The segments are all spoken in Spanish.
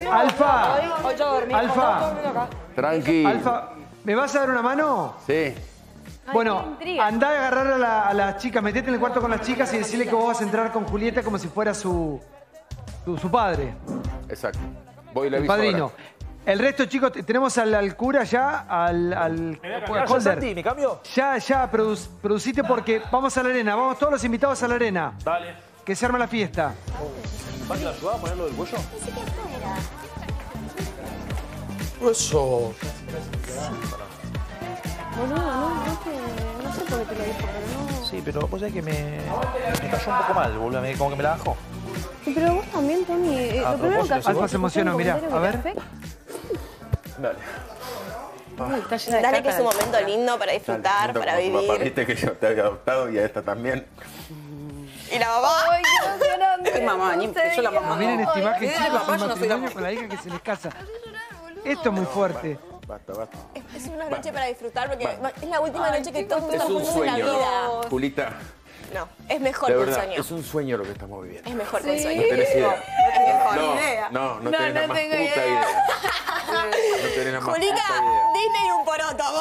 Alfa. Hoy yo dormí. Alfa. Tranqui. Alfa, ¿me vas a dar una mano? Sí. Bueno, andá a agarrar a las chicas, metete en el cuarto con las chicas y decirle que vos vas a entrar con Julieta como si fuera su padre. Exacto. Voy y le El aviso padrino. ahora. El resto, chicos, tenemos al cura ya, al Holder. ¿Me cambio? Ya, producite porque vamos a la arena. Vamos todos los invitados a la arena. Dale. Que se arma la fiesta. ¿Vas a la ayudar a ponerlo del cuello? Eso. Boludo, no sé por qué te lo dijo, pero no. Sí, pero vos sabés que me cayó un poco mal, boludo. Como que me la bajó. Pero vos también, Tommy. Lo primero que haces. Alfa se emociona, mirá. A ver. Dale. Uy, está llena de Dale, caca. que es un momento lindo para disfrutar, para Como tu papá, vivir. viste que yo te había adoptado y a esta también. Y la mamá. Ay, qué emocionante. ¿Qué mamá? Ni yo la mamá. Miren esta imagen, Ay, chicos, papá, un yo no soy la matrimonio con la hija que se les casa. Esto es muy fuerte. Basta. Es una noche para disfrutar porque es la última noche que todos Es estamos un juntos en la sueño, vida. Julita. No, es mejor De que un verdad, sueño. es un sueño lo que estamos viviendo. Es mejor que un sueño. No tenés idea. idea. No tenés la más puta idea. No tenés la más Julita, puta idea. Disney un poroto, amor.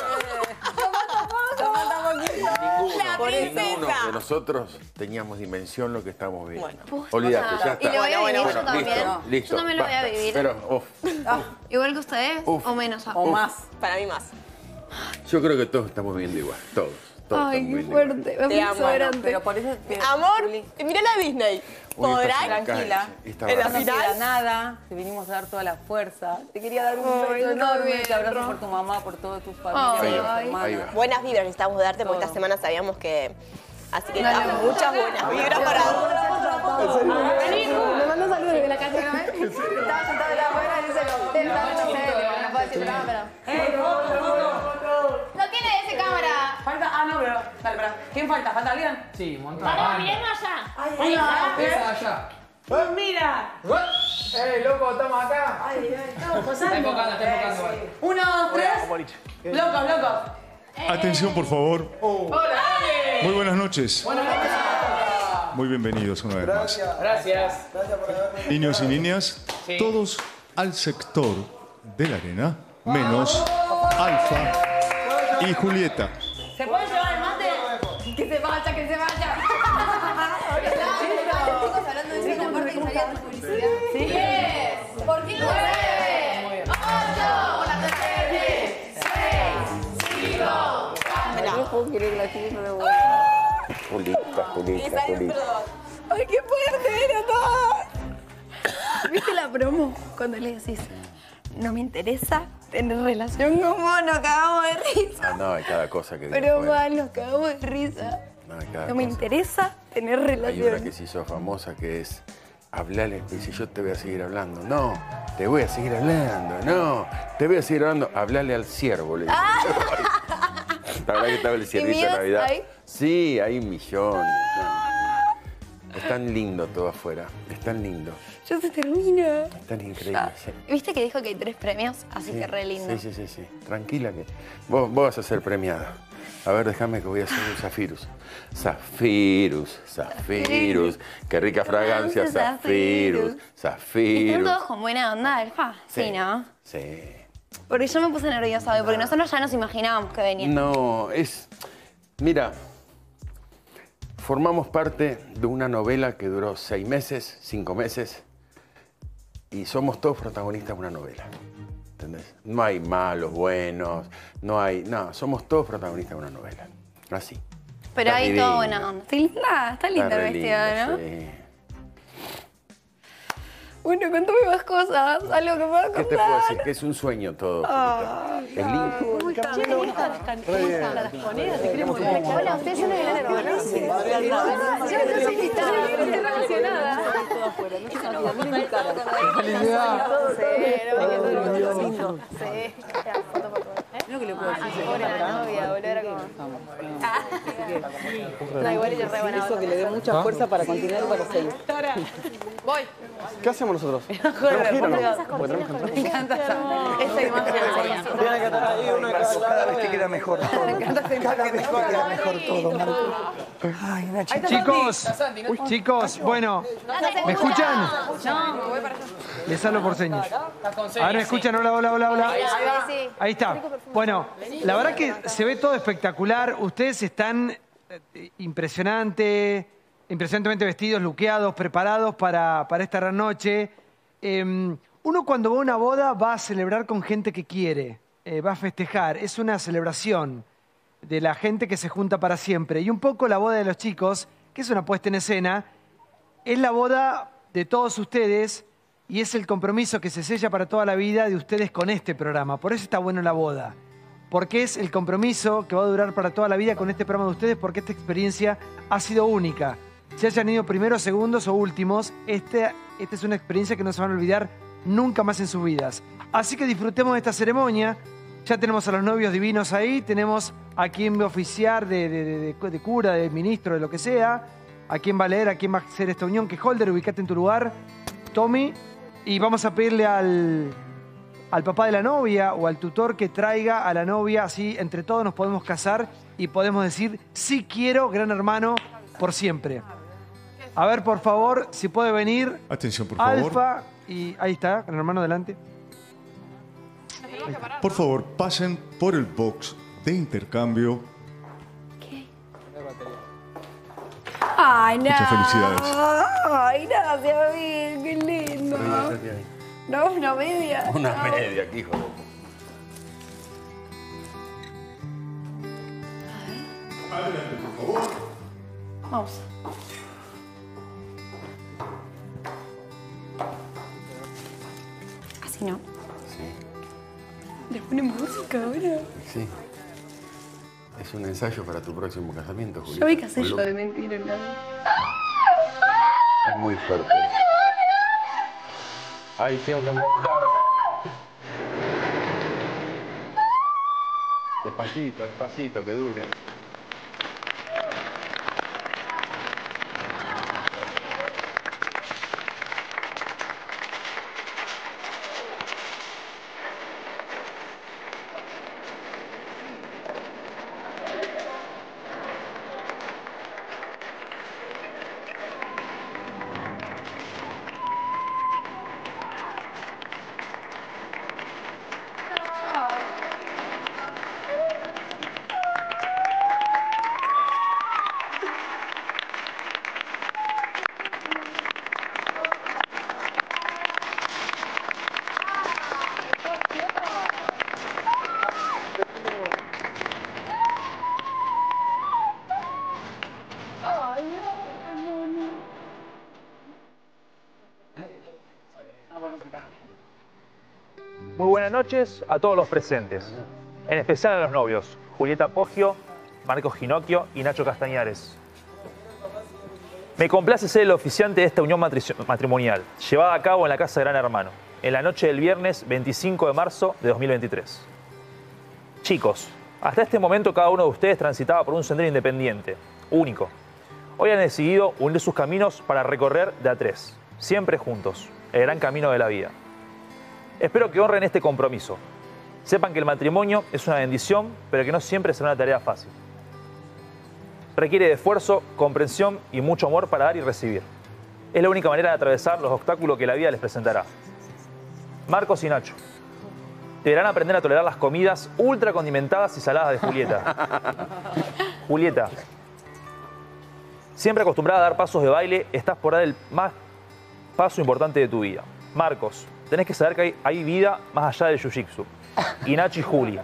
La Ninguno princesa. de nosotros teníamos dimensión lo que estamos viviendo. Olvídate, ya Y lo está. voy a vivir yo Bueno, también. listo, Yo también lo voy a basta. vivir. Pero, Igual que ustedes, o menos. O más. Para mí más. yo creo que todos estamos viviendo igual. Todos Ay, estamos qué viviendo igual. fuerte. Me Te puso amo, grande. Pero por eso... Amor, Juli, mirá la Disney. Uy, ¿Podrán? esta Tranquila. esta En la no barra. queda final. nada, te vinimos a dar toda la fuerza. Te quería dar un beso enorme, te abrazo por tu mamá, por toda tu familia, Ahí por tu va, hermana. ahí va. Buenas vibras necesitamos darte porque esta semana sabíamos que... Así que muchas buenas vibras para vos. Me manda saludos desde la casa, ¿no? Estaba sentado en la abuela y dice contenta, no sé, no puedo decir nada, pero... ¿No tiene ese cámara? Falta, no, pero, dale, pará. ¿Quién falta? ¿Falta alguien? Sí, un montón. Vamos, miremos allá. Ahí va. Esa allá. Pues mira. Loco, estamos acá. Estamos posando. Está enfocando, está enfocando. Uno, dos, tres. Locos, locos. Atención, por favor. Hola, Ale. Muy buenas noches. Muy bienvenidos una vez más. Gracias. Niños y niñas, todos al sector de la arena, menos Alfa y Julieta. ¿Se puede llevar el mate? Que se vaya, que se vaya. Chicos, hablando de eso, aparte que salía tu publicidad. Sí. ¿Por qué no sé? 8, 6, 5, 4. No puedo creer la chica de vuelta. Julita. Ay, qué fuerte era todo. ¿Viste la promo? Cuando le decís, no me interesa tener relación con vos, nos cagamos de risa. No, hay cada cosa que digo Pero fuera. mal, nos cagamos de risa. No, hay cada No me cosa. interesa tener Hay una relación. que se hizo famosa que es hablarle, dice yo te voy a seguir hablando. No, te voy a seguir hablando. No, te voy a seguir hablando. Hablarle al ciervo, le dice. La verdad que estaba el ciervito de míos Navidad. hay? Sí, hay millones. No. Es tan lindo todo afuera. Es tan lindo. Ya se termina. Es tan increíble. Sí. Viste que dijo que hay 3 premios, así que re lindo. Sí. Tranquila que vos vas a ser premiada. A ver, déjame que voy a hacer un zafirus. Zafirus. Qué rica fragancia, zafirus. ¿Están todos con buena onda, Alfa? Sí, ¿no? Sí. Porque yo me puse nerviosa hoy, porque nosotros ya nos imaginábamos que venía. No, es... Mira, formamos parte de una novela que duró 6 meses, 5 meses, y somos todos protagonistas de una novela. ¿Entendés? No hay malos, buenos, no hay... No, somos todos protagonistas de una novela. Así. Pero Está hay divino. toda buena onda. Está linda re el vestido, lindo, ¿no? sí. Bueno, contame más cosas. Algo que pueda ¿Qué te puedo contar. decir? Que es un sueño todo. Es lindo. Hola, ustedes son de la hermana. Sí. Yo no soy invitada, pero estoy relacionada. Lo que le puedo decir. Pobre la novia, boludo, era como... No, igual ella re buena. Eso que le dé mucha fuerza para continuar para seguir. Voy. ¿Qué hacemos nosotros? Joder, ¿Tenemos que ir o no? esas Porque tenemos que entrar. Me encanta esa imagen. Tiene que estar ahí uno de cada vez te queda mejor todo. Me encanta esa imagen. Cada vez te queda mejor todo, Marco. Ay, Nachi. Chicos, bueno, ¿me escuchan? Les hablo por señas. A ver, ¿me escuchan? Hola, hola, hola, hola. Ahí está. Bueno, la verdad que se ve todo espectacular. Ustedes están impresionantemente vestidos, luqueados, preparados para esta gran noche. Uno cuando va a una boda va a celebrar con gente que quiere, va a festejar. Es una celebración de la gente que se junta para siempre. Y un poco la boda de los chicos, que es una puesta en escena, es la boda de todos ustedes y es el compromiso que se sella para toda la vida de ustedes con este programa. Por eso está bueno la boda. Porque es el compromiso que va a durar para toda la vida con este programa de ustedes, porque esta experiencia ha sido única. Si hayan ido primeros, segundos o últimos, esta es una experiencia que no se van a olvidar nunca más en sus vidas. Así que disfrutemos de esta ceremonia. Ya tenemos a los novios divinos ahí, tenemos a quien va a oficiar de cura, de ministro, de lo que sea, a quién va a leer, a quién va a hacer esta unión. Que Holder, ubicate en tu lugar, Tommy, y vamos a pedirle al papá de la novia o al tutor que traiga a la novia, así entre todos nos podemos casar y podemos decir, sí quiero, gran hermano, por siempre. A ver, por favor, si puede venir. Atención, por favor. Alfa, y ahí está, gran hermano, adelante. Por favor, pasen por el box de intercambio. Ay, no. Muchas felicidades. Ay, gracias, bien, qué lindo. No, una media. Una media, qué hijo de... Adelante, por favor. Vamos. Así no. Sí. ¿Le ponemos música ahora? Sí. Es un ensayo para tu próximo casamiento, Julieta. Yo vi que hacer yo de mentira, ¿no? Es muy fuerte. Ay, tengo que... Despacito, despacito, que dure. Muy buenas noches a todos los presentes, en especial a los novios, Julieta Poggio, Marcos Ginocchio y Nacho Castañares. Me complace ser el oficiante de esta unión matrimonial, llevada a cabo en la casa de Gran Hermano, en la noche del viernes 25 de marzo de 2023. Chicos, hasta este momento cada uno de ustedes transitaba por un sendero independiente, único. Hoy han decidido unir sus caminos para recorrer de a tres, siempre juntos, el gran camino de la vida. Espero que honren este compromiso. Sepan que el matrimonio es una bendición, pero que no siempre será una tarea fácil. Requiere de esfuerzo, comprensión y mucho amor para dar y recibir. Es la única manera de atravesar los obstáculos que la vida les presentará. Marcos y Nacho deberán aprender a tolerar las comidas ultra condimentadas y saladas de Julieta. Julieta, siempre acostumbrada a dar pasos de baile, estás por dar el más paso importante de tu vida. Marcos, tenés que saber que hay vida más allá del jiu-jitsu. Y Nacho y Juli.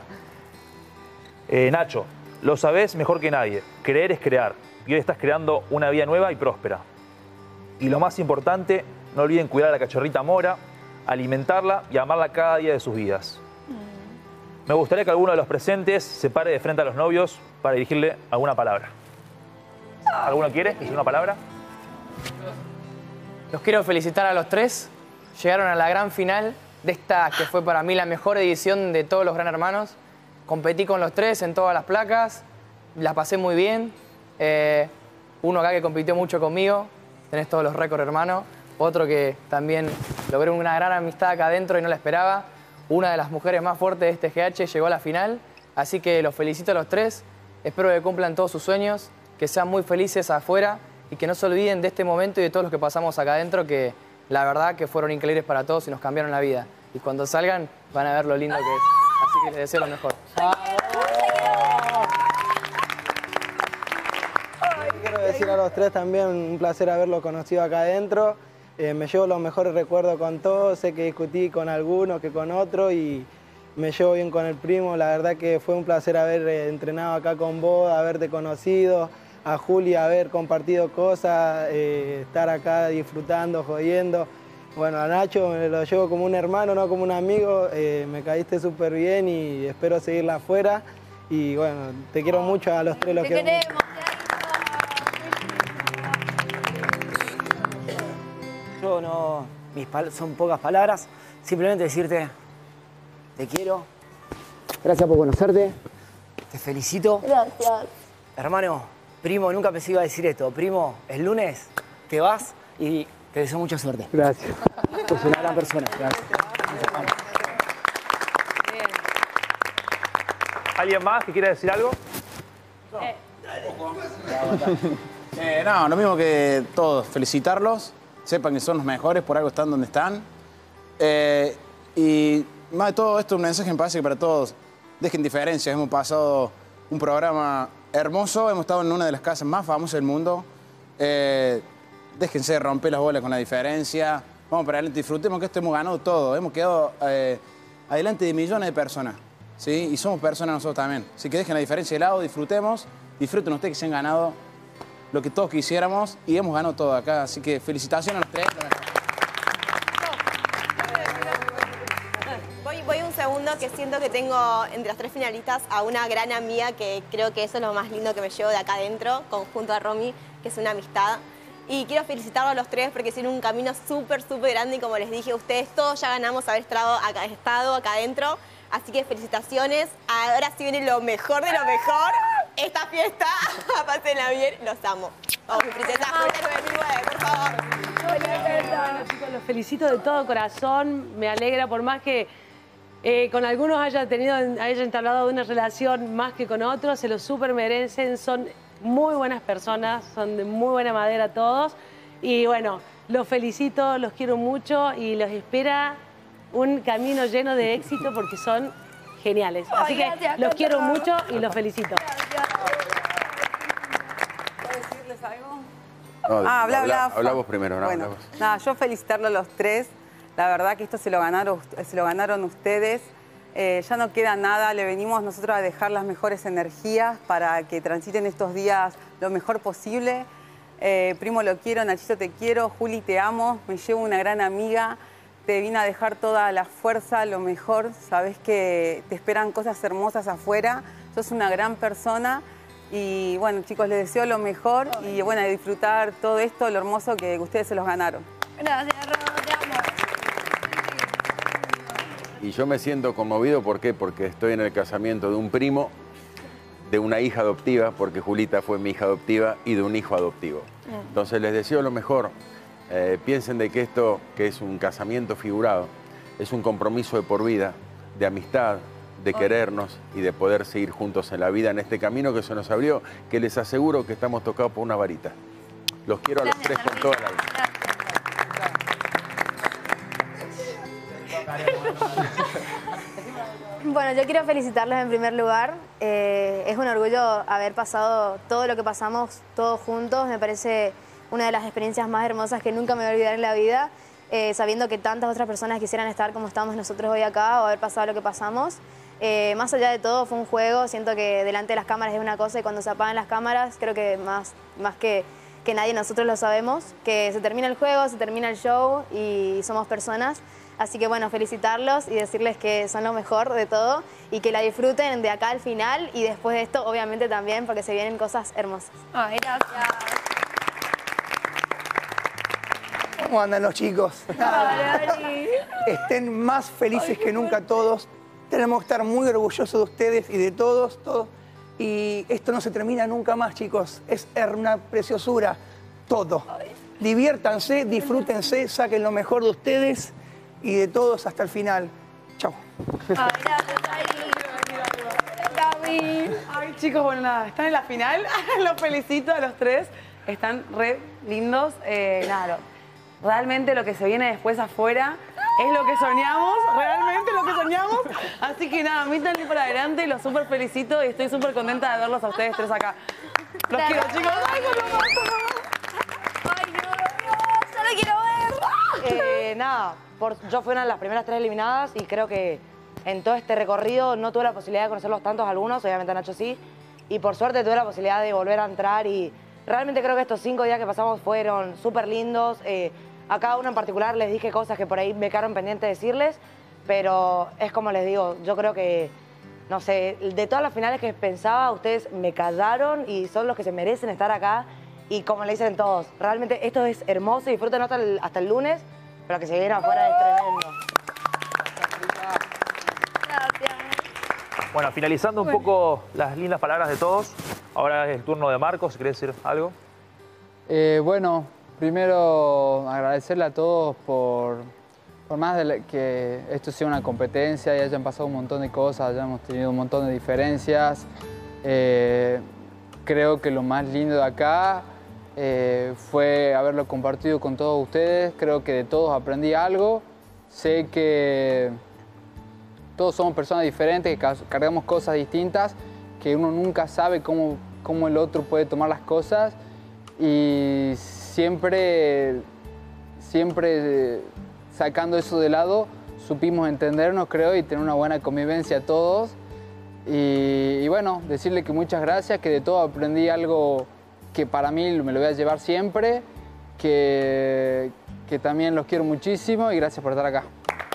Nacho, lo sabés mejor que nadie. Creer es crear. Y hoy estás creando una vida nueva y próspera. Y lo más importante, no olviden cuidar a la cachorrita Mora, alimentarla y amarla cada día de sus vidas. Me gustaría que alguno de los presentes se pare de frente a los novios para dirigirle alguna palabra. ¿Alguno quiere decir una palabra? Los quiero felicitar a los tres. Llegaron a la gran final de esta que fue para mí la mejor edición de todos los Gran Hermanos. Competí con los tres en todas las placas, la pasé muy bien. Uno acá que compitió mucho conmigo, tenés todos los récords, hermano. Otro que también logré una gran amistad acá adentro y no la esperaba. Una de las mujeres más fuertes de este GH llegó a la final. Así que los felicito a los tres. Espero que cumplan todos sus sueños que sean muy felices afuera y que no se olviden de este momento y de todos los que pasamos acá adentro, que la verdad que fueron increíbles para todos y nos cambiaron la vida. Y cuando salgan van a ver lo lindo que es. Así que les deseo lo mejor. Quiero decir a los tres también, un placer haberlos conocido acá adentro. Me llevo los mejores recuerdos con todos, sé que discutí con algunos que con otros y me llevo bien con el primo. La verdad que fue un placer haber entrenado acá con vos, haberte conocido, a Juli haber compartido cosas, estar acá disfrutando, jodiendo. Bueno, a Nacho me lo llevo como un hermano, no como un amigo. Me caíste súper bien y espero seguirla afuera. Y bueno, te quiero mucho a los tres. Los quiero mucho. Yo no, son pocas palabras, simplemente decirte, te quiero, gracias por conocerte, te felicito. Gracias. Hermano, primo, nunca pensé iba a decir esto, primo, el lunes te vas y te deseo mucha suerte. Gracias. Sos una gran persona, gracias. ¿Alguien más que quiera decir algo? No, lo mismo que todos, felicitarlos. Sepan que son los mejores, por algo están donde están. Y más de todo esto, un mensaje me parece que para todos, dejen diferencias. Hemos pasado un programa hermoso, hemos estado en una de las casas más famosas del mundo. Déjense de romper las bolas con la diferencia. Vamos para adelante, disfrutemos que esto hemos ganado todo. Hemos quedado adelante de millones de personas, ¿sí? Y somos personas nosotros también. Así que dejen la diferencia de lado, disfrutemos. Disfruten ustedes que se han ganado lo que todos quisiéramos y hemos ganado todo acá. Así que felicitaciones a los tres. Voy un segundo, que siento que tengo entre las tres finalistas a una gran amiga que creo que eso es lo más lindo que me llevo de acá adentro, junto a Romy, que es una amistad. Y quiero felicitarlos a los tres porque tienen un camino súper grande y como les dije a ustedes, todos ya ganamos haber estado acá adentro. Así que felicitaciones. Ahora sí viene lo mejor de lo mejor. Esta fiesta, pásenla bien, los amo. Vamos, mi princesa, Julieta 2009, por favor. Bueno, chicos, los felicito de todo corazón. Me alegra, por más que con algunos hayan entablado una relación más que con otros, se lo súper merecen. Son muy buenas personas, son de muy buena madera todos. Y bueno, los felicito, los quiero mucho y los espera un camino lleno de éxito porque son geniales. Así que los quiero mucho y los felicito. ¿Puedo decirles algo? No, habla vos primero. No, bueno, nada, yo felicitarlos a los tres. La verdad que esto se lo ganaron ustedes. Ya no queda nada, le venimos nosotros a dejar las mejores energías para que transiten estos días lo mejor posible. Primo, lo quiero, Nachito, te quiero, Juli, te amo, me llevo una gran amiga. Te vine a dejar toda la fuerza, lo mejor. Sabés que te esperan cosas hermosas afuera. Sos una gran persona. Y bueno, chicos, les deseo lo mejor. Y bueno, disfrutar todo esto, lo hermoso que ustedes se los ganaron. Gracias, Ro, te amo. Y yo me siento conmovido, ¿por qué? Porque estoy en el casamiento de un primo, de una hija adoptiva, porque Julita fue mi hija adoptiva, y de un hijo adoptivo. Entonces les deseo lo mejor. Piensen de que esto, que es un casamiento figurado, es un compromiso de por vida, de amistad, de querernos y de poder seguir juntos en la vida, en este camino que se nos abrió, que les aseguro que estamos tocados por una varita. Los quiero a los tres con toda la vida. Bueno, yo quiero felicitarlos en primer lugar. Es un orgullo haber pasado todo lo que pasamos todos juntos. Me parece una de las experiencias más hermosas que nunca me voy a olvidar en la vida, sabiendo que tantas otras personas quisieran estar como estamos nosotros hoy acá o haber pasado lo que pasamos. Más allá de todo, fue un juego. Siento que delante de las cámaras es una cosa y cuando se apagan las cámaras, creo que más que nadie nosotros lo sabemos, que se termina el juego, se termina el show y somos personas. Así que bueno, felicitarlos y decirles que son lo mejor de todo y que la disfruten de acá al final y después de esto, obviamente también, porque se vienen cosas hermosas. Ay, gracias. ¿Cómo andan los chicos? Estén más felices que nunca todos. Tenemos que estar muy orgullosos de ustedes y de todos. Y esto no se termina nunca más, chicos. Es una preciosura todo. Diviértanse, disfrútense, saquen lo mejor de ustedes y de todos hasta el final. Chao. Ay, gracias, Sí. Ay, chicos, bueno, nada, están en la final. Los felicito a los tres. Están re lindos. Realmente lo que se viene después afuera es lo que soñamos, realmente lo que soñamos. Así que nada, métanle para adelante, los súper felicito y estoy súper contenta de verlos a ustedes tres acá. Los quiero, chicos. Ay, por favor. Ay, Dios, yo lo quiero ver. Yo fui una de las primeras 3 eliminadas y creo que en todo este recorrido no tuve la posibilidad de conocerlos tantos algunos, obviamente Nacho sí, y por suerte tuve la posibilidad de volver a entrar y realmente creo que estos 5 días que pasamos fueron súper lindos. A cada uno en particular les dije cosas que por ahí me quedaron pendientes de decirles, pero es como les digo, yo creo que, no sé, de todas las finales que pensaba, ustedes me callaron y son los que se merecen estar acá. Y como le dicen todos, realmente esto es hermoso y disfruten hasta el lunes, pero que se viene afuera es tremendo. Gracias. Bueno, finalizando un poco las lindas palabras de todos, ahora es el turno de Marcos, si querés decir algo. Bueno, primero agradecerle a todos por más de que esto sea una competencia y hayan pasado un montón de cosas, hayamos tenido un montón de diferencias. Creo que lo más lindo de acá fue haberlo compartido con todos ustedes. Creo que de todos aprendí algo. Sé que todos somos personas diferentes, que cargamos cosas distintas, que uno nunca sabe cómo el otro puede tomar las cosas. Y siempre sacando eso de lado, supimos entendernos, creo, y tener una buena convivencia todos. Y bueno, decirle que muchas gracias, que de todo aprendí algo que para mí me lo voy a llevar siempre, que también los quiero muchísimo y gracias por estar acá.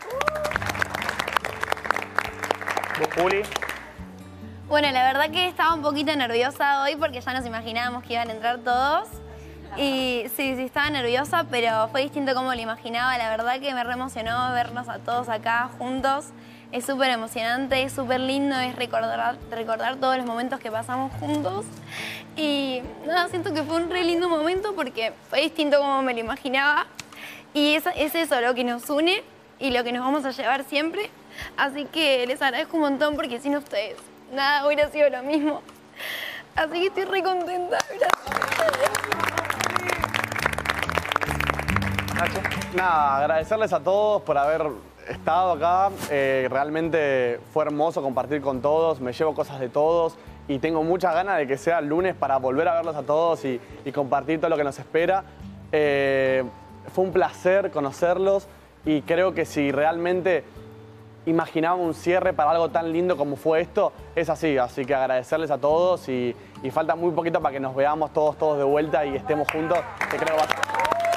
Juli. Bueno, la verdad que estaba un poquito nerviosa hoy porque ya nos imaginábamos que iban a entrar todos. Y sí, estaba nerviosa, pero fue distinto como lo imaginaba. La verdad que me re emocionó vernos a todos acá juntos. Es súper emocionante, es súper lindo, es recordar todos los momentos que pasamos juntos. Y nada, siento que fue un re lindo momento porque fue distinto como me lo imaginaba. Y es eso lo que nos une y lo que nos vamos a llevar siempre. Así que les agradezco un montón porque sin ustedes nada hubiera sido lo mismo. Así que estoy re contenta. Gracias. Nada, agradecerles a todos por haber estado acá. Realmente fue hermoso compartir con todos. Me llevo cosas de todos y tengo muchas ganas de que sea el lunes para volver a verlos a todos y compartir todo lo que nos espera. Fue un placer conocerlos y creo que si realmente imaginábamos un cierre para algo tan lindo como fue esto, es así. Así que agradecerles a todos y falta muy poquito para que nos veamos todos de vuelta y estemos juntos, que creo que va a ser.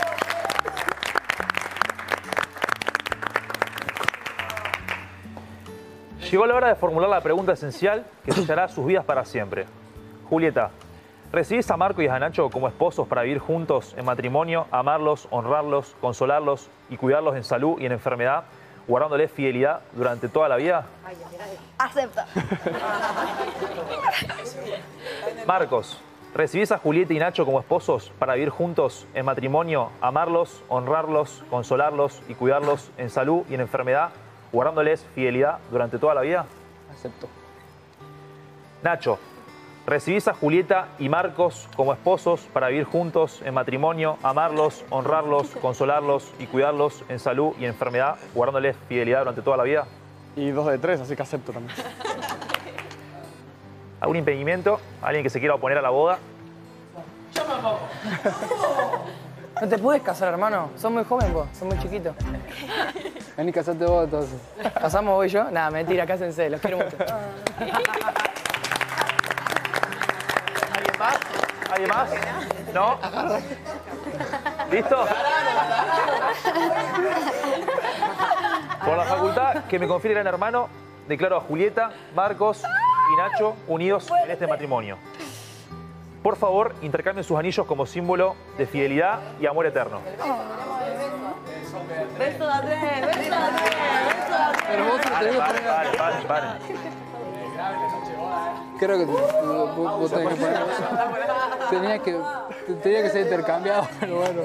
Llegó la hora de formular la pregunta esencial que sellará sus vidas para siempre. Julieta, ¿recibís a Marco y a Nacho como esposos para vivir juntos en matrimonio, amarlos, honrarlos, consolarlos y cuidarlos en salud y en enfermedad, guardándoles fidelidad durante toda la vida? Acepto. Marcos, ¿recibís a Julieta y Nacho como esposos para vivir juntos en matrimonio, amarlos, honrarlos, consolarlos y cuidarlos en salud y en enfermedad, guardándoles fidelidad durante toda la vida? Acepto. Nacho, ¿recibís a Julieta y Marcos como esposos para vivir juntos en matrimonio, amarlos, honrarlos, consolarlos y cuidarlos en salud y en enfermedad, guardándoles fidelidad durante toda la vida? Y 2 de 3, así que acepto también. ¿Algún impedimento? ¿Alguien que se quiera oponer a la boda? Yo me opongo. No te puedes casar, hermano. Sos muy joven vos, sos muy chiquito. Vení, casate vos entonces. ¿Casamos vos y yo? Nada, mentira, cásense, los quiero mucho. ¿Alguien más? ¿Alguien más? ¿No? ¿Listo? Por la facultad que me confiere Gran Hermano, declaro a Julieta, Marcos y Nacho unidos en este matrimonio. Por favor, intercambien sus anillos como símbolo de fidelidad y amor eterno. Beso a tres, beso a tres, beso a tres. Pero vos Paren. Creo que vos tenés que poner. Tenía que ser intercambiado, pero bueno.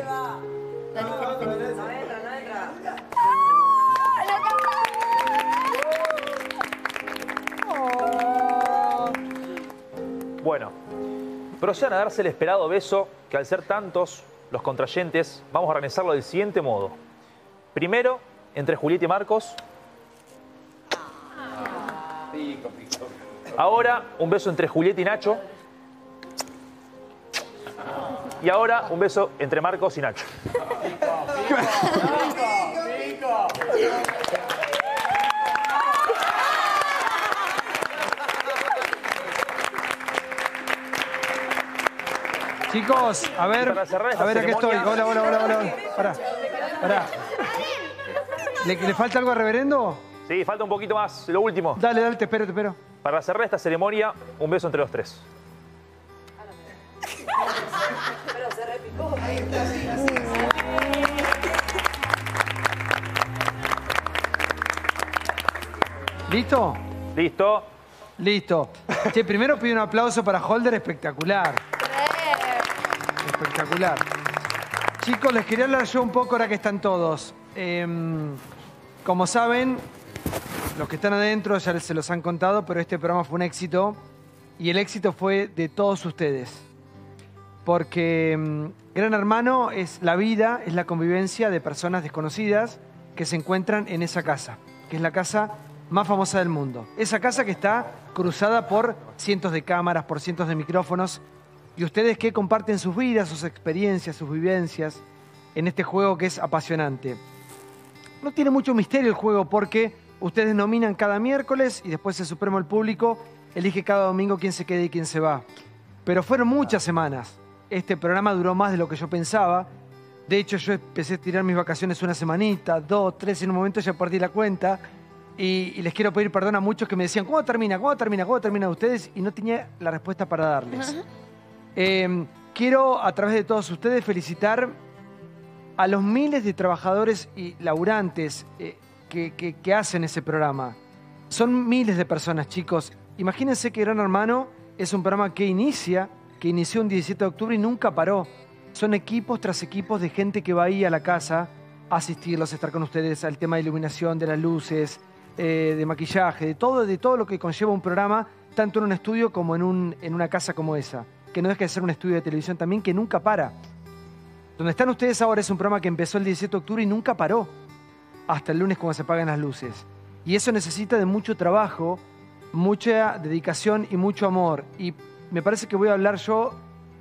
Bueno, procedan a darse el esperado beso, que al ser tantos los contrayentes, vamos a organizarlo del siguiente modo. Primero, entre Julieta y Marcos. Ahora, un beso entre Julieta y Nacho. Y ahora, un beso entre Marcos y Nacho. Chicos, a ver aquí estoy. Hola. Pará. ¿Le falta algo a reverendo? Sí, falta un poquito más, lo último. Dale, te espero. Para cerrar esta ceremonia, un beso entre los tres. Pero se repicó. ¿Listo? Listo. Che, primero pido un aplauso para Holder, espectacular. Espectacular. Chicos, les quería hablar yo un poco ahora que están todos. Como saben, los que están adentro ya se los han contado, pero este programa fue un éxito. Y el éxito fue de todos ustedes. Porque Gran Hermano es la vida, es la convivencia de personas desconocidas que se encuentran en esa casa, que es la casa más famosa del mundo. Esa casa que está cruzada por cientos de cámaras, por cientos de micrófonos. Y ustedes que comparten sus vidas, sus experiencias, sus vivencias en este juego que es apasionante. No tiene mucho misterio el juego porque ustedes nominan cada miércoles y después el Supremo del Público elige cada domingo quién se queda y quién se va. Pero fueron muchas semanas. Este programa duró más de lo que yo pensaba. De hecho, yo empecé a tirar mis vacaciones una semanita, 2, 3, en un momento ya perdí la cuenta. Y les quiero pedir perdón a muchos que me decían, ¿cuándo termina ustedes? Y no tenía la respuesta para darles. Quiero, a través de todos ustedes, felicitar a los miles de trabajadores y laburantes que hacen ese programa. Son miles de personas, chicos. Imagínense que Gran Hermano es un programa que inició un 17 de octubre y nunca paró. Son equipos tras equipos de gente que va ahí a la casa a asistirlos, a estar con ustedes, al tema de iluminación, de las luces, de maquillaje, de todo lo que conlleva un programa, tanto en un estudio como en una casa como esa, que no deja de ser un estudio de televisión también que nunca para. Donde están ustedes ahora es un programa que empezó el 17 de octubre y nunca paró, hasta el lunes cuando se apagan las luces. Y eso necesita de mucho trabajo, mucha dedicación y mucho amor. Y me parece que voy a hablar yo,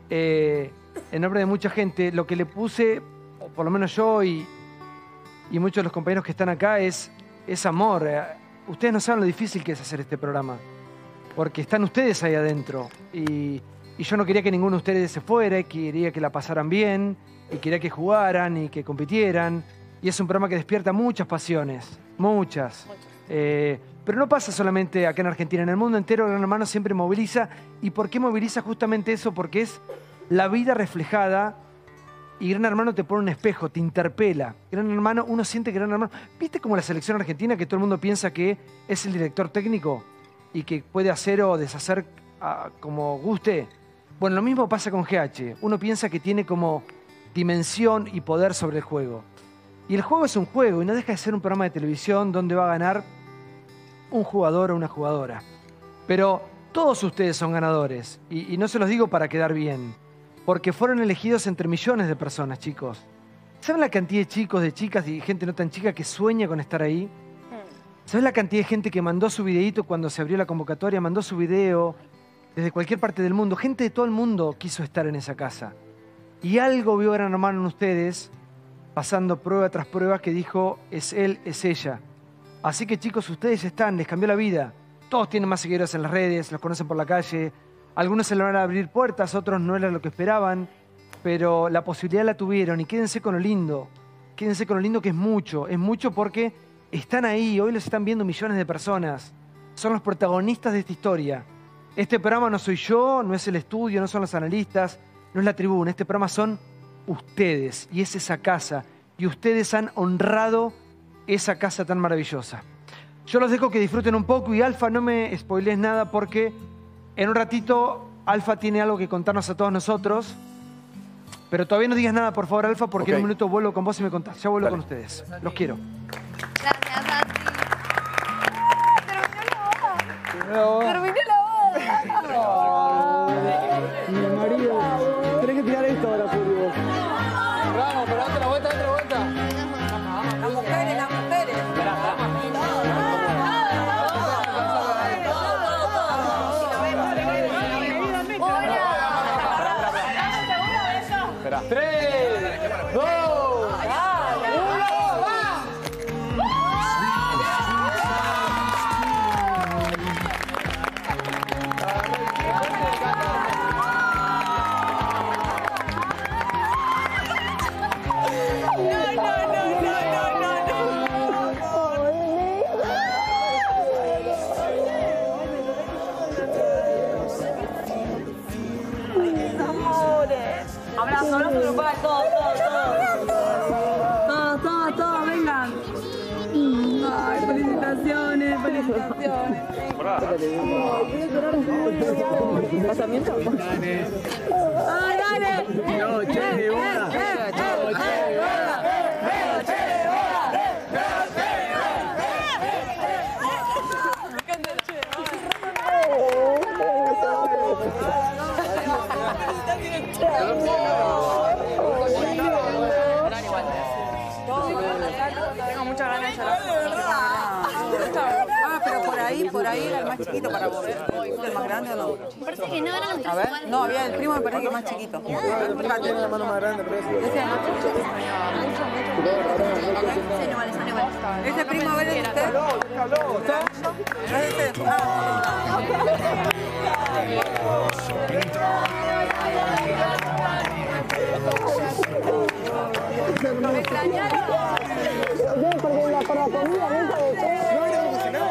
en nombre de mucha gente, lo que le puse, o por lo menos yo y muchos de los compañeros que están acá, es amor. Ustedes no saben lo difícil que es hacer este programa, porque están ustedes ahí adentro. Y yo no quería que ninguno de ustedes se fuera, quería que la pasaran bien, y quería que jugaran y que compitieran. Y es un programa que despierta muchas pasiones, muchas. Pero no pasa solamente acá en Argentina, en el mundo entero Gran Hermano siempre moviliza. ¿Y por qué moviliza justamente eso? Porque es la vida reflejada y Gran Hermano te pone un espejo, te interpela. Gran Hermano, uno siente que Gran Hermano... ¿Viste como la selección argentina que todo el mundo piensa que es el director técnico y que puede hacer o deshacer como guste? Bueno, lo mismo pasa con GH. Uno piensa que tiene como dimensión y poder sobre el juego. Y el juego es un juego y no deja de ser un programa de televisión donde va a ganar un jugador o una jugadora. Pero todos ustedes son ganadores. Y no se los digo para quedar bien, porque fueron elegidos entre millones de personas, chicos. ¿Saben la cantidad de chicos, de chicas y gente no tan chica que sueña con estar ahí? ¿Saben la cantidad de gente que mandó su videíto cuando se abrió la convocatoria? Mandó su video desde cualquier parte del mundo. Gente de todo el mundo quiso estar en esa casa. Y algo vio Gran Hermano en ustedes, pasando prueba tras prueba, que dijo, es él, es ella. Así que, chicos, ustedes están, les cambió la vida. Todos tienen más seguidores en las redes, los conocen por la calle. Algunos se le van a abrir puertas, otros no era lo que esperaban. Pero la posibilidad la tuvieron y quédense con lo lindo. Quédense con lo lindo que es mucho porque están ahí, hoy los están viendo millones de personas. Son los protagonistas de esta historia. Este programa no soy yo, no es el estudio, no son los analistas, no es la tribuna. Este programa son ustedes y es esa casa. Y ustedes han honrado esa casa tan maravillosa. Yo los dejo que disfruten un poco y Alfa, no me spoilees nada porque en un ratito Alfa tiene algo que contarnos a todos nosotros. Pero todavía no digas nada, por favor, Alfa, porque en un minuto vuelvo con vos y me contás. Ya vuelvo con ustedes. Los quiero. Gracias, Santi. Terminé la boda. Abrazo grupal, todos, vengan. Ay, felicitaciones. ¿Pasamiento? ¡Ay, dale! ¡Noche de boda! Tengo muchas ganas de llorar. Pero por ahí era el más chiquito para vos. ¿El más grande o no? Parece que no eran los tres iguales. No, había el primo me parece que es más chiquito. Tiene la mano más grande, pero Sí, no vale, son iguales. ¿Ese primo ver es usted? ¿Me extrañaron? porque la para la comida nunca de todo. No era emocionado.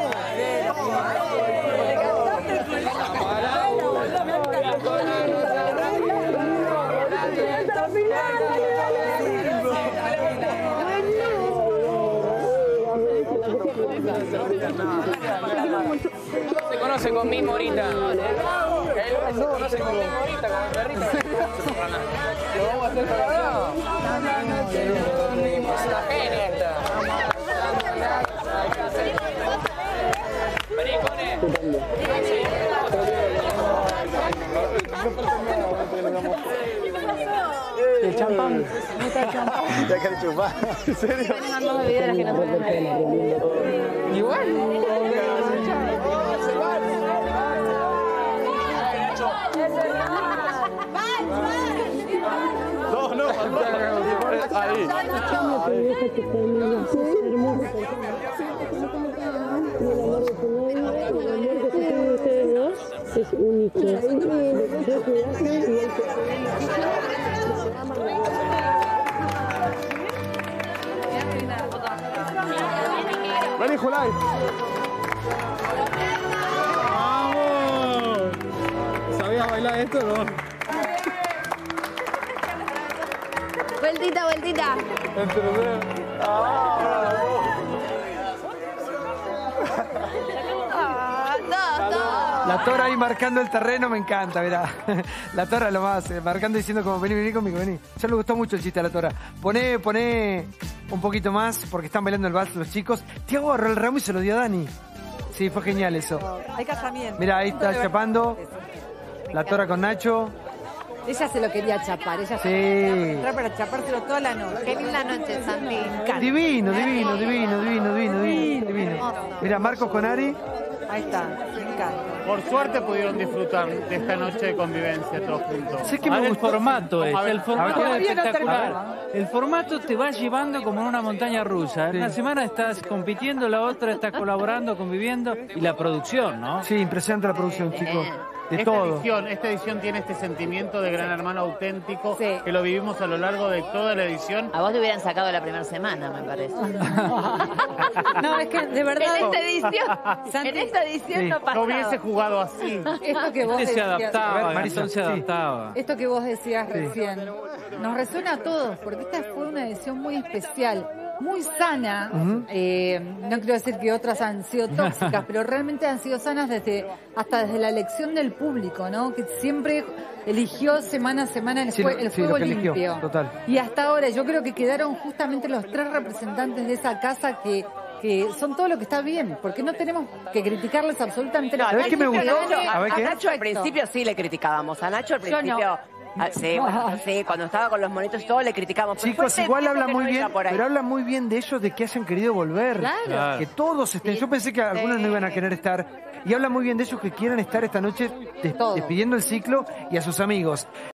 Se conoce con Mimo ahorita. Él se conoce con Mimo ahorita, con el perrito. Lo vamos a hacer para acá. Es una genia esta. Vení, Cone. El champán. Ya que chupar. ¿En serio? Igual. No, ahí. Es único. Vení, Julay. ¡Vamos! ¿Sabías bailar esto o no? Vueltita. La Tora ahí marcando el terreno, me encanta, mirá. La Tora lo más, marcando diciendo como vení conmigo, vení. Ya le gustó mucho el chiste a la Tora. Poné un poquito más, porque están bailando el vals los chicos. Tiago agarró el ramo y se lo dio a Dani. Sí, fue genial eso. Hay casamiento. Mirá, ahí está chapando. La Tora con Nacho. Ella se lo quería chapar, ella Sí. entrar para chapárselo toda la noche. Qué linda noche, Santi. Divino. Mira, Marcos con Ari. Ahí está, me encanta. Por suerte pudieron disfrutar de esta noche de convivencia todos juntos. Sé que me el gustó. formato es, el formato es espectacular. El formato te va llevando como en una montaña rusa. Una semana estás compitiendo, la otra estás colaborando, conviviendo. Y la producción, ¿no? Sí, impresionante la producción, chicos. De esta todo. Esta edición tiene este sentimiento de Gran Hermano auténtico que lo vivimos a lo largo de toda la edición. A vos te hubieran sacado la primera semana, me parece. No, es que de verdad. En esta edición no pasaba. No hubiese jugado así. Esto que vos se decías. adaptaba, Marisol se adaptaba. Esto que vos decías recién, nos resuena a todos, porque esta fue una edición muy especial, muy sana. No quiero decir que otras han sido tóxicas, pero realmente han sido sanas hasta desde la elección del público, ¿no? Que siempre eligió semana a semana el juego limpio. Total. Y hasta ahora yo creo que quedaron justamente los tres representantes de esa casa que son todo lo que está bien, porque no tenemos que criticarles absolutamente nada. ¿Sabés qué me gustó? A Nacho al principio sí le criticábamos. A Nacho al principio... Sí, bueno, sí, cuando estaba con los monitos y todo le criticamos. Chicos, igual habla muy bien, pero habla muy bien de ellos, de que hayan querido volver. Claro. Que todos estén. Yo pensé que algunos no iban a querer estar. Y habla muy bien de ellos que quieran estar esta noche despidiendo el ciclo y a sus amigos.